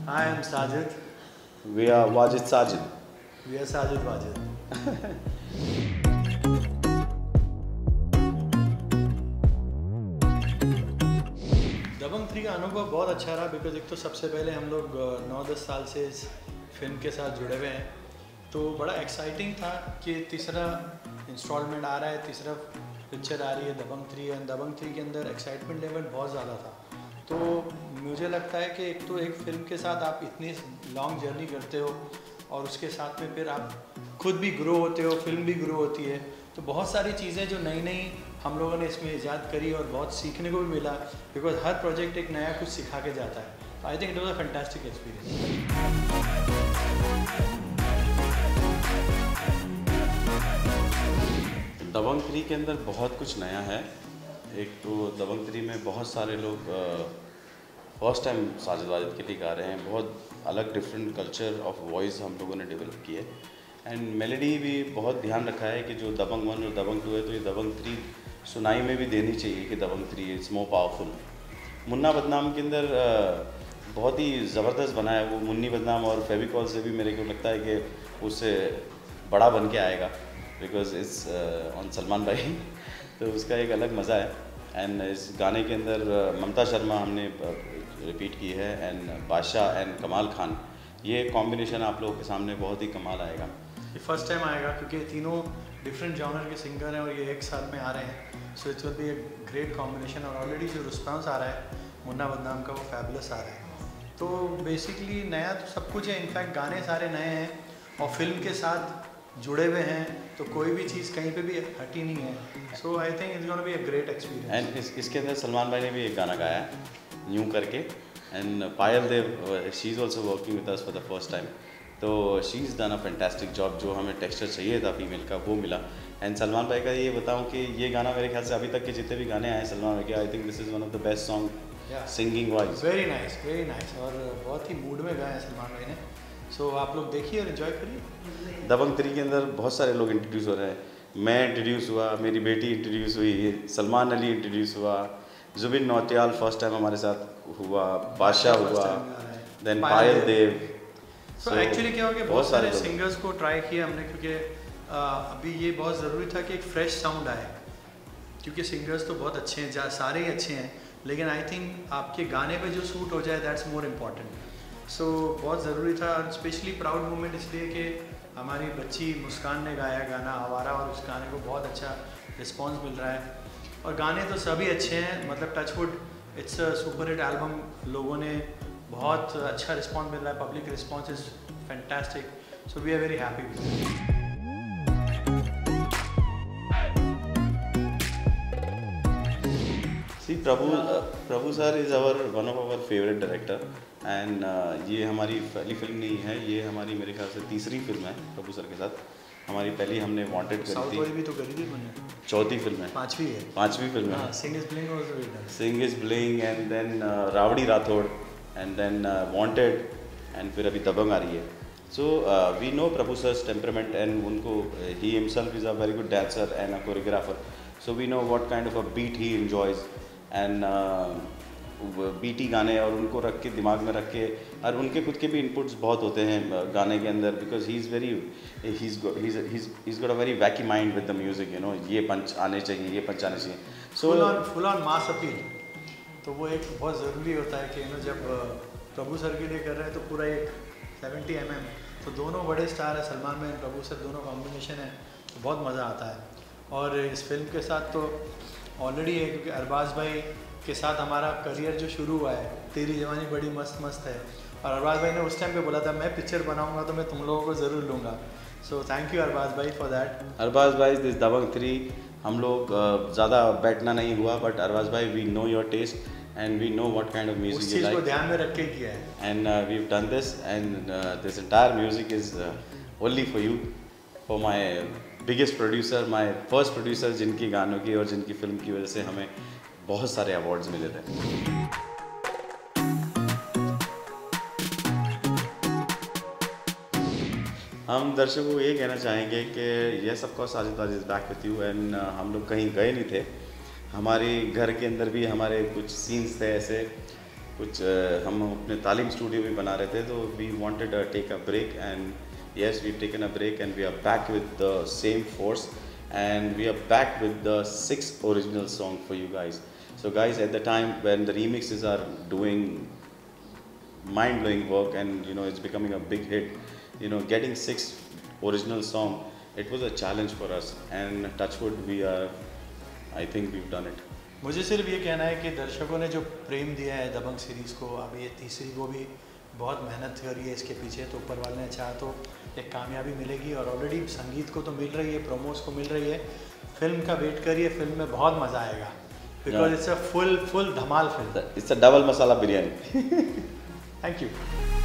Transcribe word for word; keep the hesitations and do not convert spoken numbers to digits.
Hi, I'm Sajid. We are Wajid Sajid. We are Sajid Wajid. Dabangg three का अनुभव बहुत अच्छा रहा बिकॉज एक तो सबसे पहले हम लोग नौ दस साल से इस फिल्म के साथ जुड़े हुए हैं, तो बड़ा एक्साइटिंग था कि तीसरा इंस्टॉलमेंट आ रहा है, तीसरा पिक्चर आ रही है Dabangg three, and Dabangg three के अंदर एक्साइटमेंट लेवल बहुत ज़्यादा था। तो मुझे लगता है कि एक तो एक फ़िल्म के साथ आप इतनी लॉन्ग जर्नी करते हो और उसके साथ में फिर आप खुद भी ग्रो होते हो, फिल्म भी ग्रो होती है, तो बहुत सारी चीज़ें जो नई नई हम लोगों ने इसमें ईजाद करी और बहुत सीखने को भी मिला बिकॉज हर प्रोजेक्ट एक नया कुछ सिखा के जाता है। तो I think it was a fantastic experience. Dabangg three के अंदर बहुत कुछ नया है। एक तो दबंग थ्री में बहुत सारे लोग फर्स्ट टाइम साजिद वाजिद के लिए गा रहे हैं, बहुत अलग डिफरेंट कल्चर ऑफ वॉइस हम लोगों ने डेवलप की है, एंड मेलोडी भी बहुत ध्यान रखा है कि जो दबंग वन और दबंग टू है तो ये दबंग थ्री सुनाई में भी देनी चाहिए कि Dabangg three it's more powerful. Munna Badnaam के अंदर बहुत ही ज़बरदस्त बना है वो। मुन्नी बदनाम और फेविकॉल से भी मेरे को लगता है कि उससे बड़ा बन के आएगा बिकॉज इट्स ऑन सलमान भाई तो उसका एक अलग मज़ा है। एंड इस गाने के अंदर ममता शर्मा हमने रिपीट की है, एंड बादशाह एंड कमाल खान, ये कॉम्बिनेशन आप लोगों के सामने बहुत ही कमाल आएगा। ये फर्स्ट टाइम आएगा क्योंकि तीनों डिफरेंट जॉनर के सिंगर हैं और ये एक साल में आ रहे हैं, so it's will be a great combination. और ऑलरेडी जो रिस्पॉन्स आ रहा है मुन्ना बदनाम का वो फैबुलस आ रहा है। तो बेसिकली नया तो सब कुछ है, इनफैक्ट गाने सारे नए हैं और फिल्म के साथ जुड़े हुए हैं, तो कोई भी चीज़ कहीं पे भी हटी नहीं है। So I think it's gonna be a great experience. And इस, इसके अंदर सलमान भाई ने भी एक गाना गाया है यूं करके, and Payal Dev she is also working with us for the first time, तो she is done a fantastic job. जो हमें टेक्सचर चाहिए था फीमेल का वो मिला। एंड सलमान भाई का ये बताऊं कि ये गाना मेरे ख्याल से अभी तक के जितने भी गाने आए सलमान भाई के, I think this is one of the best song singing voice. Very nice, very nice, और बहुत ही मूड में गाया है सलमान भाई ने। सो so, आप लोग देखिए और एंजॉय करिए। दबंग थ्री के अंदर बहुत सारे लोग इंट्रोड्यूस हो रहे हैं। मैं इंट्रोड्यूस हुआ, मेरी बेटी इंट्रोड्यूस हुई, सलमान अली इंट्रोड्यूस हुआ, जुबिन नौटियाल फर्स्ट टाइम हमारे साथ हुआ, बादशाह हुआ, देन पायल देव। सो एक्चुअली क्या हो गया, बहुत सारे सिंगर्स को ट्राई किया हमने क्योंकि अभी ये बहुत ज़रूरी था कि एक फ्रेश साउंड आए, क्योंकि सिंगर्स तो बहुत अच्छे हैं, जा सारे ही अच्छे हैं, लेकिन आई थिंक आपके गाने पे जो सूट हो जाए that's more important. So so, बहुत ज़रूरी था, स्पेशली प्राउड मोमेंट इसलिए कि हमारी बच्ची मुस्कान ने गाया गाना आवारा और उस गाने को बहुत अच्छा रिस्पांस मिल रहा है। और गाने तो सभी अच्छे हैं, मतलब touchwood it's a super hit album, लोगों ने बहुत अच्छा रिस्पांस मिल रहा है, public response is fantastic, so we are very happy with it. सी Prabhu Prabhu sir is our one of our favourite director, and ये हमारी पहली फिल्म नहीं है, ये हमारी मेरे ख्याल से तीसरी फिल्म है प्रभु सर के साथ। हमारी पहली हमने वांटेड करी थी, भी तो करी थी मैंने, चौथी फिल्म है, पांचवी है पांचवी फिल्म है, Singh is bling was Singh is bling, and then rowdy Rathore, and then wanted, and फिर अभी दबंग आ रही है। सो वी नो प्रभु सर's टेम्परामेंट, एंड उनको ही himself is a very good dancer and a choreographer, so we know what kind of a beat he enjoys, and बीटी गाने और उनको रख के दिमाग में रख के, और उनके खुद के भी इनपुट्स बहुत होते हैं गाने के अंदर, because he is very he is got a very wacky mind with the music, you know, ये पंच आने चाहिए, ये पंच आने चाहिए। So full on full on mass appeal, तो वो एक बहुत ज़रूरी होता है कि यू नो जब प्रभु सर के लिए कर रहे हैं तो पूरा एक सेवेंटी एम एम, तो दोनों बड़े स्टार है, सलमान में प्रभु सर दोनों कॉम्बिनेशन है, तो बहुत मज़ा आता है। और इस फिल्म के साथ तो ऑलरेडी है क्योंकि अरबाज भाई के साथ हमारा करियर जो शुरू हुआ है, तेरी जवानी बड़ी मस्त मस्त है, और अरबाज भाई ने उस टाइम पे बोला था मैं पिक्चर बनाऊंगा तो मैं तुम लोगों को ज़रूर लूँगा, सो थैंक यू अरबाज भाई फॉर दैट। अरबाज भाई दिस दबंग थ्री हम लोग ज़्यादा बैठना नहीं हुआ, बट अरबाज भाई we know your taste and we know what kind of music you like, को ध्यान में रख के किया है, and we have done this, and this entire music is only for you, for my biggest producer, my first producer, जिनकी गानों की और जिनकी फिल्म की वजह से हमें बहुत सारे अवार्ड्स मिले थे। हम दर्शकों को ये कहना चाहेंगे कि yes of course Sajid Wajid back with you, and हम लोग कहीं गए नहीं थे, हमारे घर के अंदर भी हमारे कुछ सीन्स थे ऐसे कुछ uh, हम अपने तालीम स्टूडियो भी बना रहे थे, तो we wanted take a break and yes, we've taken a break and we are back with the same force and we are back with the sixth original song for you guys. So guys, at the time when the remixes are doing mind-blowing work and you know it's becoming a big hit, you know getting six original song, it was a challenge for us and touchwood we are, I think we've done it. मुझे सिर्फ ये कहना है कि दर्शकों ने जो प्रेम दिया है दबंग सीरीज़ को, अब ये तीसरी को भी बहुत मेहनत करी है इसके पीछे, तो ऊपर वाले ने चाहा तो एक कामयाबी मिलेगी और ऑलरेडी संगीत को तो मिल रही है, प्रोमोस को मिल रही है, फिल्म का वेट करिए, फिल्म में बहुत मज़ा आएगा because it's a full full धमाल film. It's a double masala biryani. Thank you.